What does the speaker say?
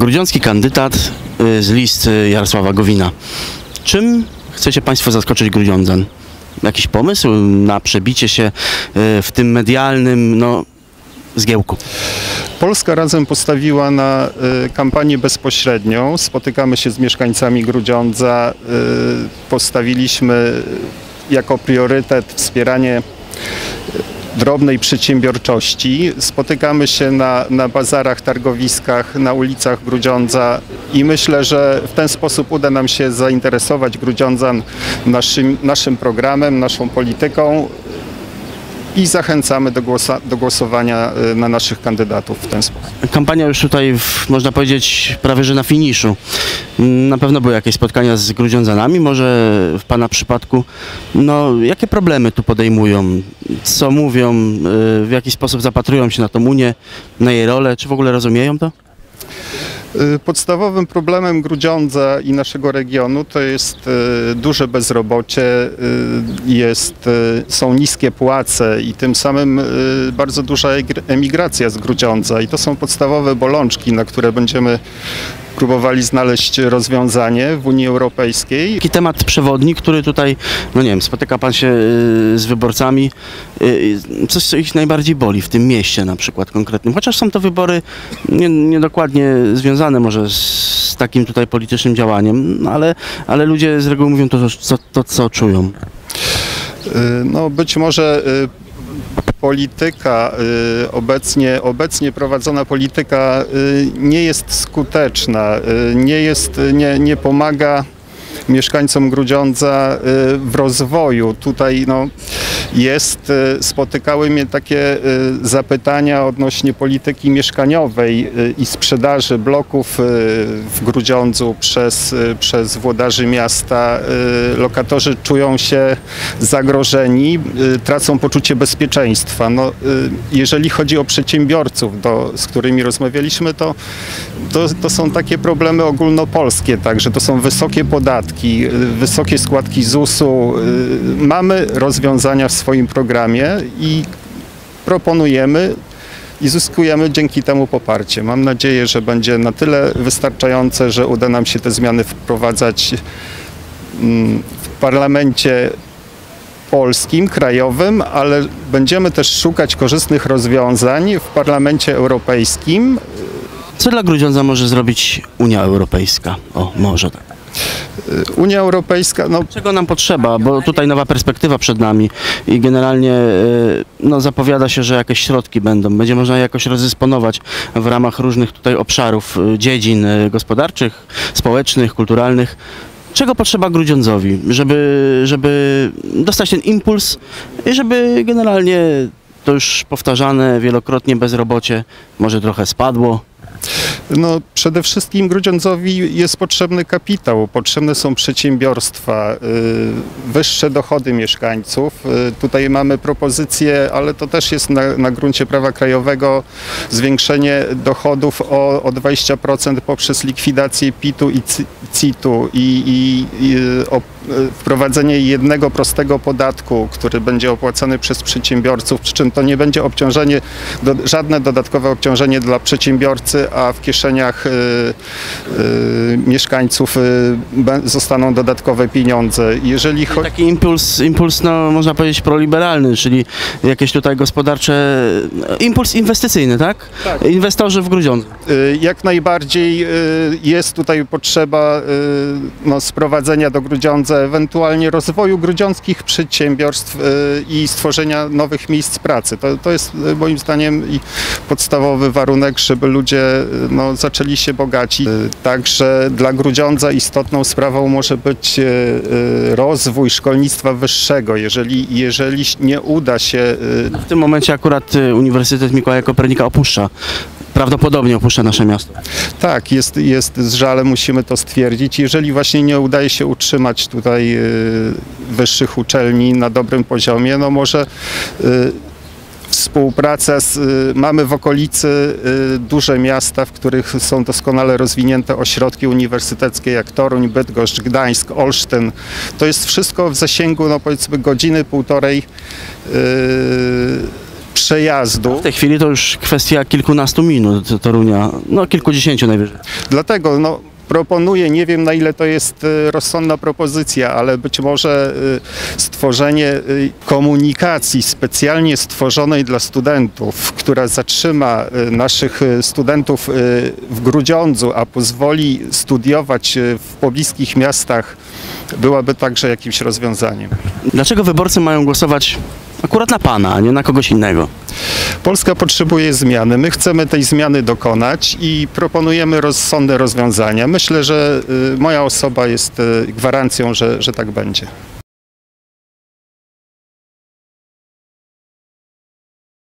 Grudziącki kandydat z list Jarosława Gowina. Czym chcecie Państwo zaskoczyć Grudziądzan? Jakiś pomysł na przebicie się w tym medialnym zgiełku? Polska Razem postawiła na kampanię bezpośrednią. Spotykamy się z mieszkańcami Grudziądza. Postawiliśmy jako priorytet wspieranie drobnej przedsiębiorczości. Spotykamy się na bazarach, targowiskach, na ulicach Grudziądza i myślę, że w ten sposób uda nam się zainteresować Grudziądzan naszym programem, naszą polityką i zachęcamy do głosowania na naszych kandydatów w ten sposób. Kampania już tutaj, można powiedzieć, prawie że na finiszu. Na pewno były jakieś spotkania z Grudziądzanami, może w Pana przypadku. Jakie problemy tu podejmują? Co mówią? W jaki sposób zapatrują się na tą Unię, na jej rolę? Czy w ogóle rozumieją to? Podstawowym problemem Grudziądza i naszego regionu to jest duże bezrobocie, są niskie płace i tym samym bardzo duża emigracja z Grudziądza i to są podstawowe bolączki, na które będziemy próbowali znaleźć rozwiązanie w Unii Europejskiej. Taki temat przewodni, który tutaj, spotyka Pan się z wyborcami, coś co ich najbardziej boli w tym mieście na przykład konkretnym, chociaż są to wybory niedokładnie związane może z takim tutaj politycznym działaniem, ale ludzie z reguły mówią to, co czują. Być może polityka, obecnie prowadzona polityka nie jest skuteczna, nie pomaga mieszkańcom Grudziądza w rozwoju. Tutaj spotykały mnie takie zapytania odnośnie polityki mieszkaniowej i sprzedaży bloków w Grudziądzu przez włodarzy miasta. Lokatorzy czują się zagrożeni, tracą poczucie bezpieczeństwa. Jeżeli chodzi o przedsiębiorców, z którymi rozmawialiśmy, to są takie problemy ogólnopolskie, także to są wysokie podatki, wysokie składki ZUS-u. Mamy rozwiązania w swoim programie i proponujemy i zyskujemy dzięki temu poparcie. Mam nadzieję, że będzie na tyle wystarczające, że uda nam się te zmiany wprowadzać w parlamencie polskim, krajowym, ale będziemy też szukać korzystnych rozwiązań w parlamencie europejskim. Co dla Grudziądza może zrobić Unia Europejska? Może tak. Unia Europejska... Czego nam potrzeba? Bo tutaj nowa perspektywa przed nami i generalnie zapowiada się, że jakieś środki będzie można je jakoś rozdysponować w ramach różnych tutaj obszarów, dziedzin gospodarczych, społecznych, kulturalnych. Czego potrzeba Grudziądzowi, żeby dostać ten impuls i żeby generalnie to już powtarzane wielokrotnie bezrobocie może trochę spadło? Przede wszystkim Grudziądzowi jest potrzebny kapitał, potrzebne są przedsiębiorstwa, wyższe dochody mieszkańców. Tutaj mamy propozycję, ale to też jest na gruncie prawa krajowego, zwiększenie dochodów o 20% poprzez likwidację PIT-u i CIT-u i wprowadzenie jednego prostego podatku, który będzie opłacany przez przedsiębiorców, przy czym to nie będzie żadne dodatkowe obciążenie dla przedsiębiorcy, a w kieszeniach mieszkańców zostaną dodatkowe pieniądze. Jeżeli taki impuls można powiedzieć proliberalny, czyli jakieś tutaj gospodarcze, impuls inwestycyjny, tak? Tak. Inwestorzy w Grudziądzu. Jak najbardziej jest tutaj potrzeba sprowadzenia do Grudziądza, ewentualnie rozwoju grudziąckich przedsiębiorstw i stworzenia nowych miejsc pracy. To jest moim zdaniem podstawowy warunek, żeby ludzie zaczęli się bogacić. Także dla Grudziądza istotną sprawą może być rozwój szkolnictwa wyższego. Jeżeli nie uda się... W tym momencie akurat Uniwersytet Mikołaja Kopernika prawdopodobnie opuszcza nasze miasto. Tak, jest z żalem, musimy to stwierdzić. Jeżeli właśnie nie udaje się utrzymać tutaj wyższych uczelni na dobrym poziomie, może współpraca mamy w okolicy duże miasta, w których są doskonale rozwinięte ośrodki uniwersyteckie jak Toruń, Bydgoszcz, Gdańsk, Olsztyn. To jest wszystko w zasięgu powiedzmy godziny, półtorej przejazdu. W tej chwili to już kwestia kilkunastu minut do Torunia, no kilkudziesięciu najwyżej. Dlatego proponuję, nie wiem na ile to jest rozsądna propozycja, ale być może stworzenie komunikacji specjalnie stworzonej dla studentów, która zatrzyma naszych studentów w Grudziądzu, a pozwoli studiować w pobliskich miastach, byłaby także jakimś rozwiązaniem. Dlaczego wyborcy mają głosować akurat na pana, a nie na kogoś innego? Polska potrzebuje zmiany. My chcemy tej zmiany dokonać i proponujemy rozsądne rozwiązania. Myślę, że moja osoba jest gwarancją, że tak będzie.